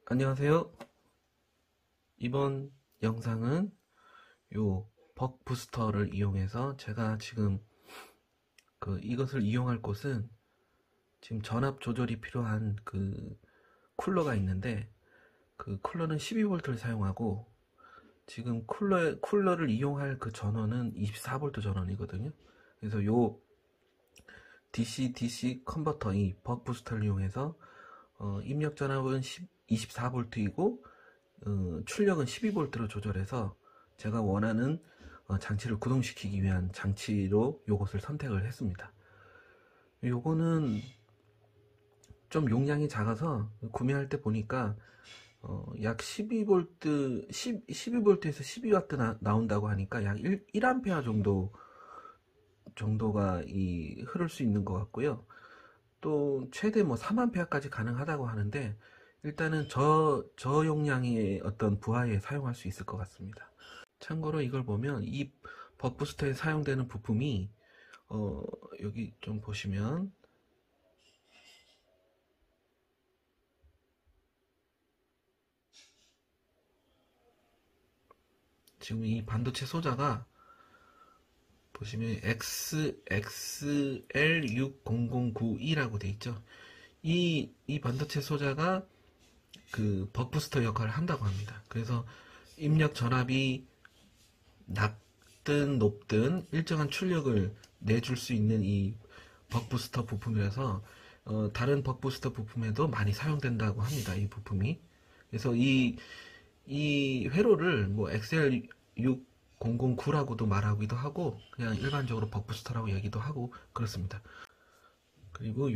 안녕하세요. 이번 영상은 요 벅 부스터를 이용해서 제가 지금 이것을 이용할 곳은 지금 전압 조절이 필요한 쿨러가 있는데, 그 쿨러는 12V를 사용하고 지금 쿨러를 이용할 그 전원은 24V 전원이거든요. 그래서 요 DC 컨버터, 이 벅 부스터를 이용해서 입력 전압은 24V이고 출력은 12V로 조절해서 제가 원하는 장치를 구동시키기 위한 장치로 요것을 선택을 했습니다. 요거는 좀 용량이 작아서 구매할 때 보니까 약 12V, 12V에서 12W 나온다고 하니까 약 1A 정도가 흐를 수 있는 것 같고요. 또 최대 3A까지 가능하다고 하는데, 일단은 저용량의 어떤 부하에 사용할 수 있을 것 같습니다. 참고로 이걸 보면 이 벅부스터에 사용되는 부품이 여기 좀 보시면 지금 이 반도체 소자가 보시면 XXL6009E라고 되어 있죠. 이 반도체 소자가 그 벅부스터 역할을 한다고 합니다. 그래서 입력 전압이 낮든 높든 일정한 출력을 내줄 수 있는 이 벅부스터 부품이라서 다른 벅부스터 부품에도 많이 사용된다고 합니다. 이 부품이. 그래서 이 회로를 XL6009라고도 말하기도 하고, 그냥 일반적으로 벅부스터라고 얘기도 하고 그렇습니다. 그리고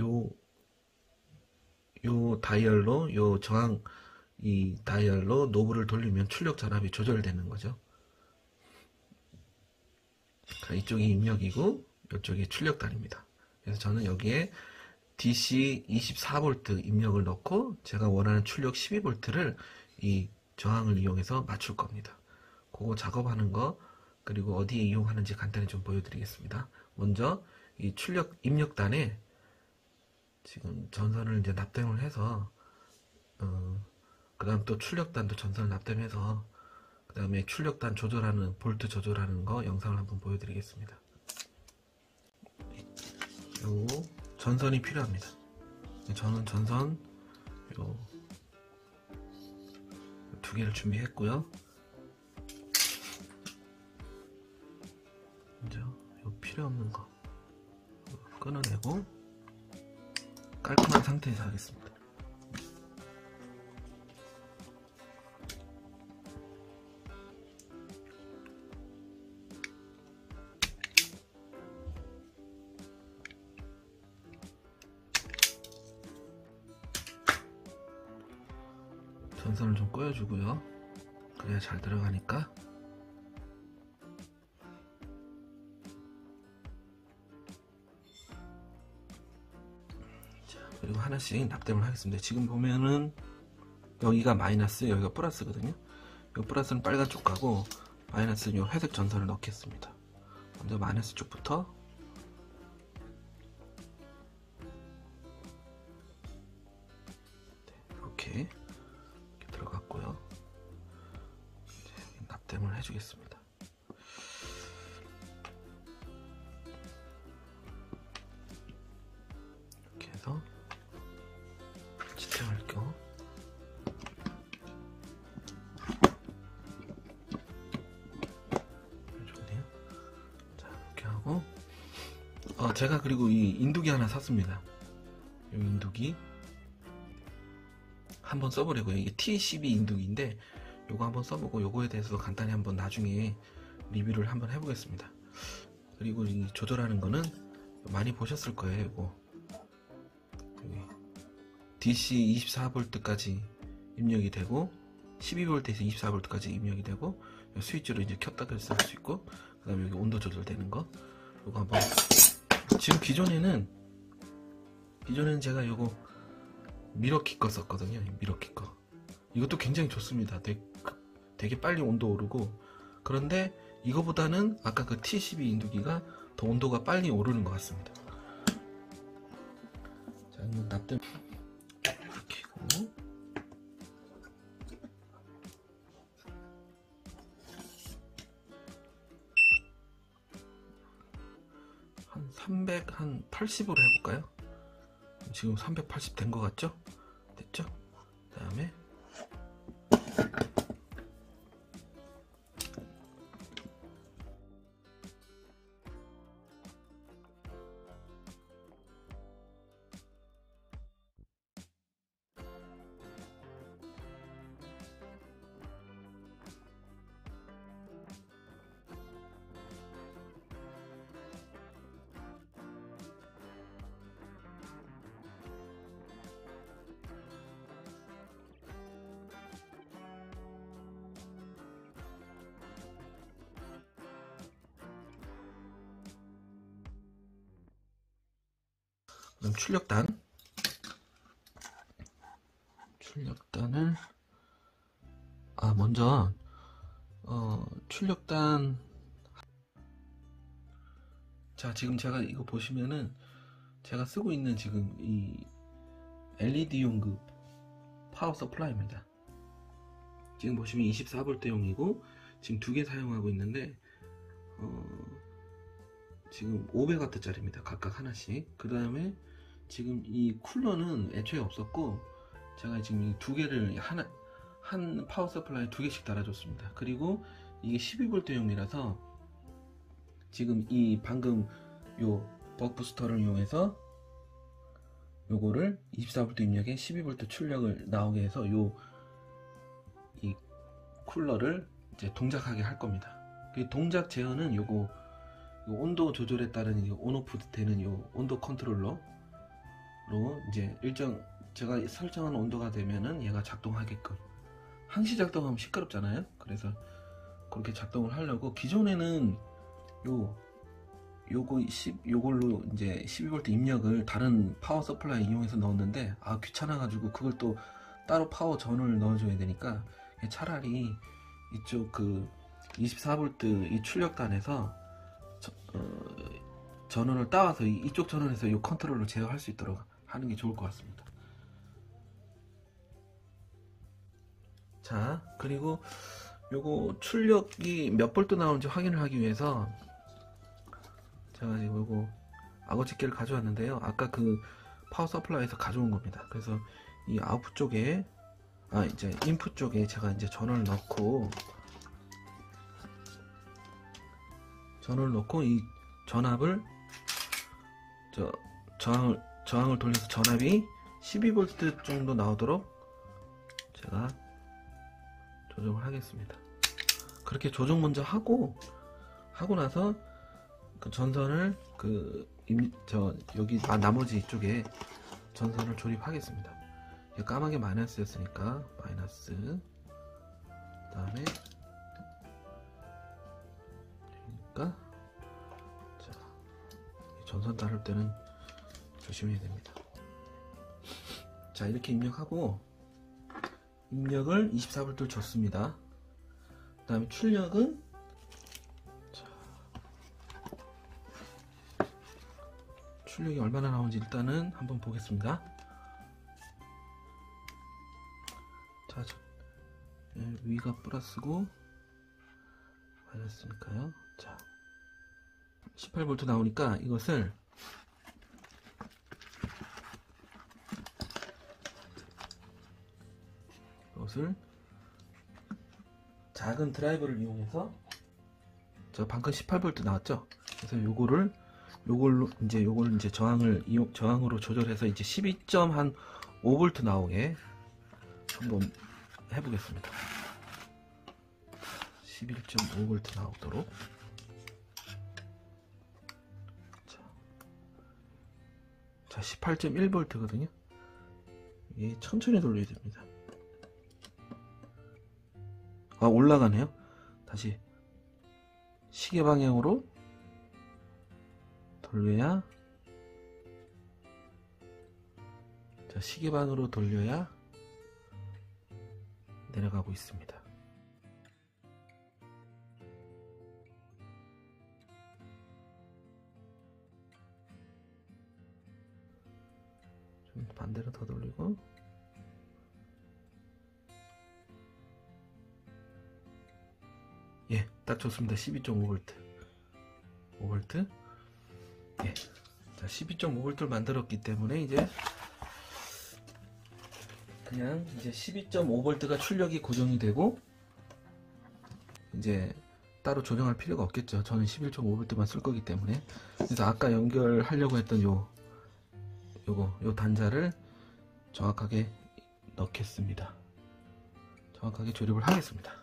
요 다이얼로, 이 다이얼로 노브를 돌리면 출력 전압이 조절되는 거죠. 이쪽이 입력이고 이쪽이 출력단입니다. 그래서 저는 여기에 DC 24V 입력을 넣고 제가 원하는 출력 12V를 이 저항을 이용해서 맞출 겁니다. 그거 작업하는 거, 그리고 어디에 이용하는지 간단히 좀 보여드리겠습니다. 먼저 이 출력 입력단에 지금 전선을 이제 납땜을 해서 그 다음 또 출력단도 전선을 납땜해서 그 다음에 출력단 조절하는, 볼트 조절하는 거 영상을 한번 보여드리겠습니다. 요 전선이 필요합니다. 저는 전선 요 두 개를 준비했고요. 먼저 요 필요 없는 거 끊어내고 깔끔한 상태에서 하겠습니다. 전선을 좀 꼬여주고요. 그래야 잘 들어가니까. 자, 그리고 하나씩 납땜을 하겠습니다. 지금 보면은 여기가 마이너스, 여기가 플러스거든요. 이 플러스는 빨간 쪽 가고 마이너스는 이 회색 전선을 넣겠습니다. 먼저 마이너스 쪽부터 이렇게 들어갔고요. 이제 납땜을 해주겠습니다. 이렇게 해서 지탱을 껴 좋네요. 자, 이렇게 하고 제가 그리고 이 인두기 하나 샀습니다. 이 인두기 한번 써보려고요. 이게 T12 인두기인데 요거 한번 써보고 요거에 대해서 간단히 한번 나중에 리뷰를 한번 해보겠습니다. 그리고 이 조절하는 거는 많이 보셨을 거예요. 요거 DC 24V까지 입력이 되고 12V에서 24V까지 입력이 되고, 스위치로 이제 켰다 켰다 할 수 있고, 그 다음에 여기 온도 조절되는 거, 요거 한번. 지금 기존에는 제가 요거 미러키 거 썼거든요. 미러키 거. 이것도 굉장히 좋습니다. 되게 빨리 온도 오르고. 그런데 이거보다는 아까 그 T12 인두기가 더 온도가 빨리 오르는 것 같습니다. 자, 이건 납땜 이렇게 하고 380으로 해볼까요? 지금 380 된 것 같죠? 됐죠? 그 다음에 그럼 출력단을 먼저 출력단. 자, 지금 제가 이거 보시면은 제가 쓰고 있는 지금 이 LED용 그 파워 서플라이입니다. 지금 보시면 24V용이고 지금 두 개 사용하고 있는데 지금 500W 짜리입니다. 각각 하나씩. 그 다음에 지금 이 쿨러는 애초에 없었고 제가 지금 이 두 개를 한 파워 서플라이 두 개씩 달아줬습니다. 그리고 이게 12V용이라서 지금 이 방금 요 버크부스터를 이용해서 요거를 24V 입력에 12V 출력을 나오게 해서 이 쿨러를 이제 동작하게 할 겁니다. 그 동작 제어는 요거 온도 조절에 따른 온오프 되는 요 온도 컨트롤러로 이제 일정 제가 설정한 온도가 되면은 얘가 작동하게끔. 항시 작동하면 시끄럽잖아요. 그래서 그렇게 작동을 하려고 기존에는 요걸로 이제 12V 입력을 다른 파워 서플라이 이용해서 넣었는데 귀찮아가지고 그걸 또 따로 파워 전원을 넣어줘야 되니까 차라리 이쪽 그 24V 이 출력단에서 전원을 따와서 이쪽 전원에서 이 컨트롤러 제어할 수 있도록 하는 게 좋을 것 같습니다. 자, 그리고 요거 출력이 몇 볼트 나오는지 확인을 하기 위해서 제가 지금 요거 악어 집게를 가져왔는데요. 아까 그 파워 서플라이에서 가져온 겁니다. 그래서 이 아웃풋 쪽에 이제 인풋 쪽에 제가 이제 전원을 넣고 이 전압을 저항을 돌려서 전압이 12V 정도 나오도록 제가 조정을 하겠습니다. 그렇게 조정 먼저 하고 나서 그 전선을 여기 나머지 쪽에 전선을 조립하겠습니다. 까마귀 마이너스였으니까 마이너스, 그 다음에 그러니까 전선 다룰 때는 조심해야 됩니다. 자, 이렇게 입력하고 입력을 24V를 줬습니다. 그 다음에 출력은 출력이 얼마나 나오는지 일단은 한번 보겠습니다. 자, 위가 플러스고 마이너스니까요. 자, 18V 나오니까 이것을 작은 드라이버를 이용해서 방금 18V 나왔죠? 그래서 요거를 이제 저항으로 조절해서 이제 12.5V 나오게 한번 해보겠습니다. 11.5V 나오도록. 자, 18.1V거든요. 이게 천천히 돌려야 됩니다. 올라가네요. 다시 시계 방향으로 돌려야, 시계 방으로 돌려야 내려가고 있습니다. 좀 반대로 더 돌리고, 딱 좋습니다. 12.5V. 5V. 예. 자, 12.5V를 만들었기 때문에 이제 그냥 이제 12.5V가 출력이 고정이 되고 이제 따로 조정할 필요가 없겠죠. 저는 11.5V만 쓸 거기 때문에. 그래서 아까 연결하려고 했던 요 단자를 정확하게 넣겠습니다. 정확하게 조립을 하겠습니다.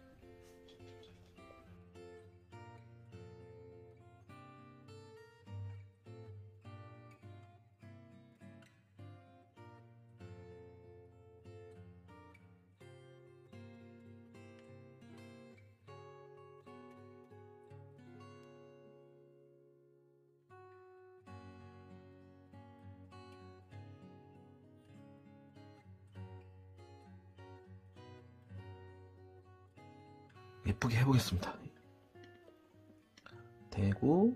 예쁘게 해보겠습니다. 대고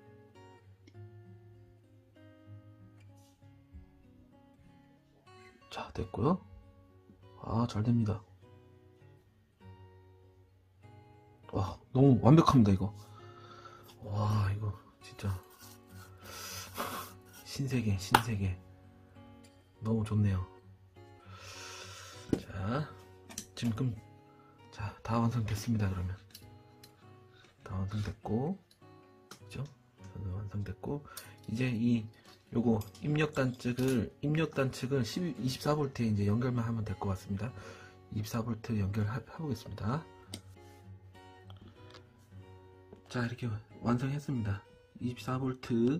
자, 됐고요. 아, 잘 됩니다. 와, 너무 완벽합니다. 이거 와, 이거 진짜 신세계 너무 좋네요. 자, 지금 자, 다 완성됐습니다. 그러면 다 완성됐고, 그죠? 완성됐고, 이제 요거 입력단 측을 24V에 이제 연결만 하면 될 것 같습니다. 24V 연결해 보겠습니다. 자, 이렇게 완성했습니다. 24V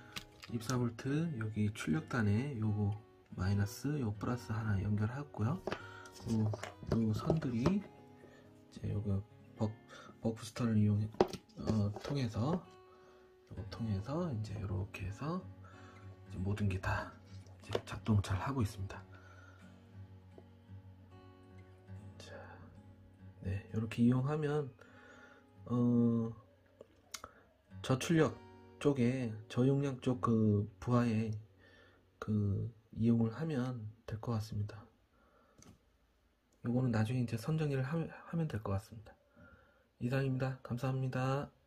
여기 출력단에 요거 마이너스 요 플러스 하나 연결하고요. 요 선들이 이제 요거 버크부스터를 통해서 이제 이렇게 해서 이제 모든 게 다 작동 잘 하고 있습니다. 자, 네, 이렇게 이용하면 저출력 쪽에 저용량 쪽 그 부하에 이용을 하면 될 것 같습니다. 요거는 나중에 이제 선정리를 하면 될 것 같습니다. 이상입니다. 감사합니다.